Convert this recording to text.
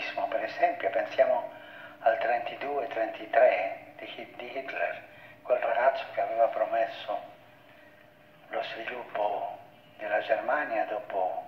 comunismo, per esempio, pensiamo al 32-33 di Hitler, quel ragazzo che aveva promesso lo sviluppo della Germania dopo